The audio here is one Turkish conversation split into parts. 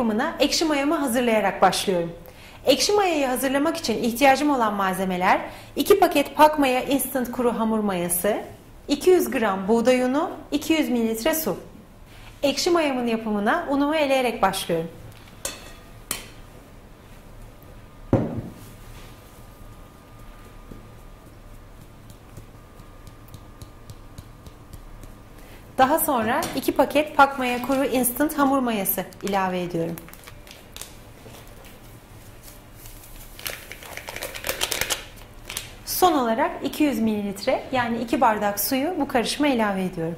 yapımına ekşi mayamı hazırlayarak başlıyorum. Ekşi mayayı hazırlamak için ihtiyacım olan malzemeler 2 paket pak maya instant kuru hamur mayası, 200 gram buğday unu, 200 mililitre su. Ekşi mayamın yapımına unumu eleyerek başlıyorum. Daha sonra 2 paket pak maya kuru instant hamur mayası ilave ediyorum. Son olarak 200 mililitre yani 2 bardak suyu bu karışıma ilave ediyorum.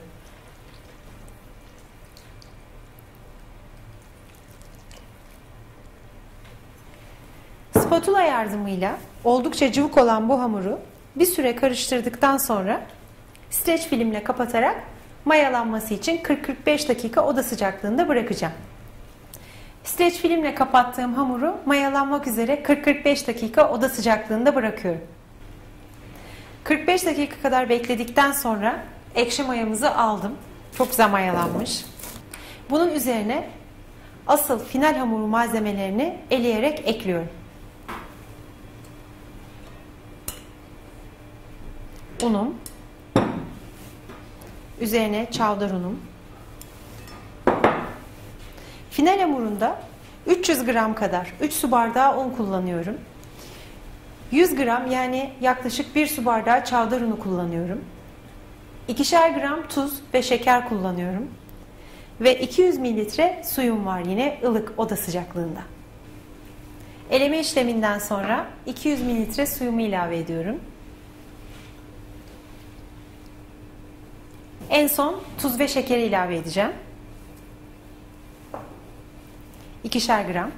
Spatula yardımıyla oldukça cıvık olan bu hamuru bir süre karıştırdıktan sonra streç filmle kapatarak mayalanması için 40-45 dakika oda sıcaklığında bırakacağım. Streç filmle kapattığım hamuru mayalanmak üzere 40-45 dakika oda sıcaklığında bırakıyorum. 45 dakika kadar bekledikten sonra ekşi mayamızı aldım. Çok güzel mayalanmış. Bunun üzerine asıl final hamuru malzemelerini eleyerek ekliyorum. Unum, üzerine çavdar unum. Final hamurunda 300 gram kadar 3 su bardağı un kullanıyorum. 100 gram yani yaklaşık 1 su bardağı çavdar unu kullanıyorum. 2'şer gram tuz ve şeker kullanıyorum. Ve 200 mililitre suyum var yine ılık oda sıcaklığında. Eleme işleminden sonra 200 mililitre suyumu ilave ediyorum. En son tuz ve şekeri ilave edeceğim. 2'şer gram.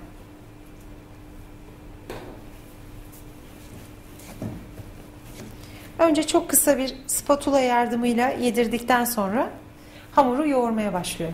Önce çok kısa bir spatula yardımıyla yedirdikten sonra hamuru yoğurmaya başlıyorum.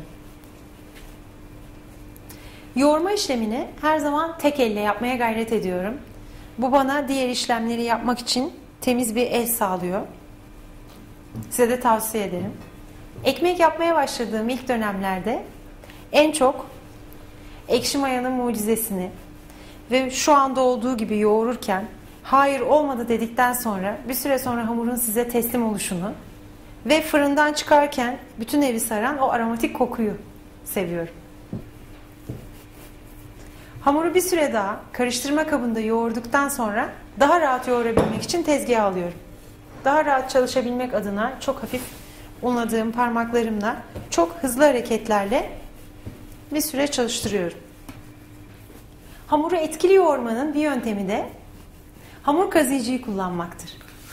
Yoğurma işlemini her zaman tek elle yapmaya gayret ediyorum. Bu bana diğer işlemleri yapmak için temiz bir el sağlıyor. Size de tavsiye ederim. Ekmek yapmaya başladığım ilk dönemlerde en çok ekşi mayanın mucizesini ve şu anda olduğu gibi yoğururken hayır olmadı dedikten sonra bir süre sonra hamurun size teslim oluşunu ve fırından çıkarken bütün evi saran o aromatik kokuyu seviyorum. Hamuru bir süre daha karıştırma kabında yoğurduktan sonra daha rahat yoğurabilmek için tezgaha alıyorum. Daha rahat çalışabilmek adına çok hafif unladığım parmaklarımla çok hızlı hareketlerle bir süre çalıştırıyorum. Hamuru etkili yoğurmanın bir yöntemi de hamur kazıyıcıyı kullanmaktır.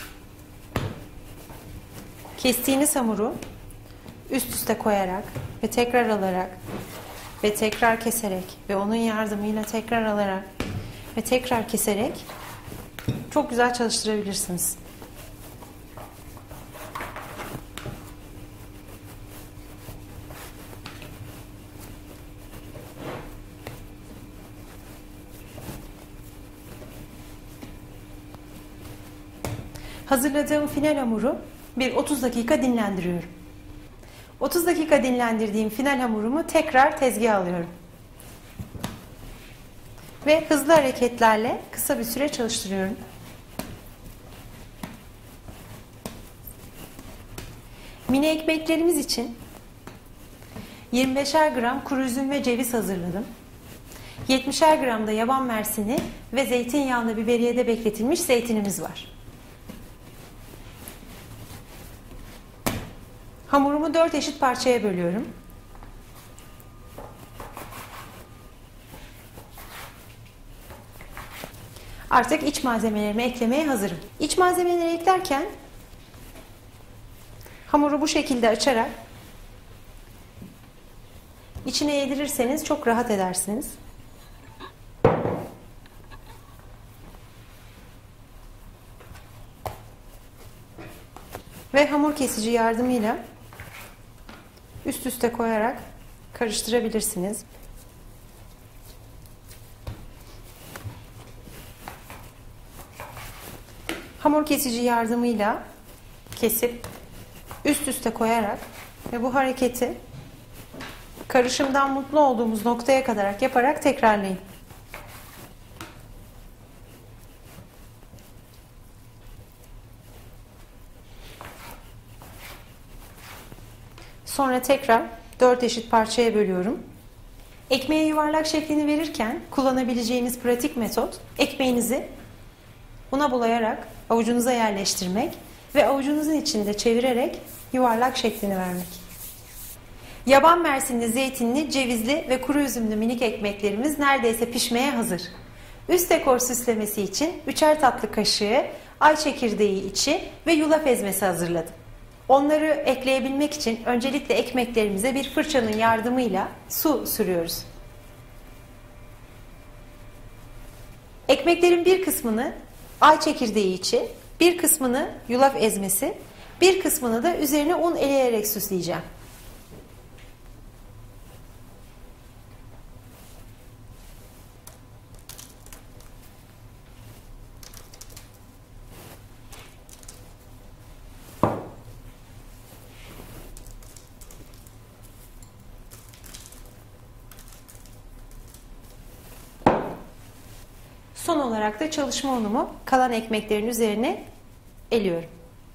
Kestiğiniz hamuru üst üste koyarak ve tekrar alarak ve tekrar keserek ve onun yardımıyla tekrar alarak ve tekrar keserek çok güzel çalıştırabilirsiniz. Hazırladığım final hamuru bir 30 dakika dinlendiriyorum. 30 dakika dinlendirdiğim final hamurumu tekrar tezgaha alıyorum. Ve hızlı hareketlerle kısa bir süre çalıştırıyorum. Mini ekmeklerimiz için 25'er gram kuru üzüm ve ceviz hazırladım. 70'er gram da yaban mersini ve zeytinyağlı biberiyede bekletilmiş zeytinimiz var. Hamurumu 4 eşit parçaya bölüyorum. Artık iç malzemelerimi eklemeye hazırım. İç malzemeleri eklerken hamuru bu şekilde açarak içine yedirirseniz çok rahat edersiniz. Ve hamur kesici yardımıyla üst üste koyarak karıştırabilirsiniz. Hamur kesici yardımıyla kesip üst üste koyarak ve bu hareketi Karışımdan mutlu olduğumuz noktaya kadar yaparak tekrarlayın. Sonra tekrar 4 eşit parçaya bölüyorum. Ekmeğe yuvarlak şeklini verirken kullanabileceğiniz pratik metot, ekmeğinizi una bulayarak avucunuza yerleştirmek ve avucunuzun içinde çevirerek yuvarlak şeklini vermek. Yaban mersinli, zeytinli, cevizli ve kuru üzümlü minik ekmeklerimiz neredeyse pişmeye hazır. Üst dekor süslemesi için 3'er tatlı kaşığı ay çekirdeği içi ve yulaf ezmesi hazırladım. Onları ekleyebilmek için öncelikle ekmeklerimize bir fırçanın yardımıyla su sürüyoruz. Ekmeklerin bir kısmını ay çekirdeği içi, bir kısmını yulaf ezmesi, bir kısmını da üzerine un eleyerek süsleyeceğim. Son olarak da çalışma unumu kalan ekmeklerin üzerine eliyorum.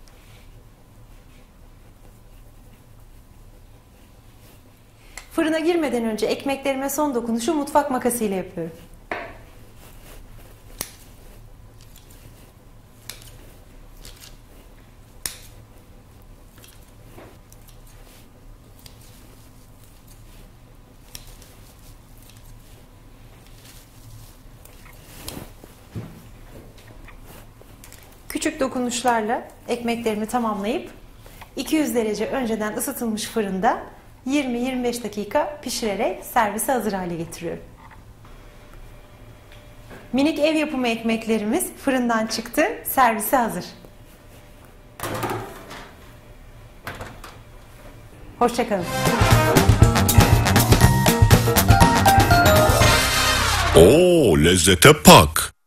Fırına girmeden önce ekmeklerime son dokunuşu mutfak makasıyla yapıyorum. Küçük dokunuşlarla ekmeklerimi tamamlayıp 200 derece önceden ısıtılmış fırında 20-25 dakika pişirerek servise hazır hale getiriyorum. Minik ev yapımı ekmeklerimiz fırından çıktı, servise hazır. Hoşça kalın. Oo, lezzete pak.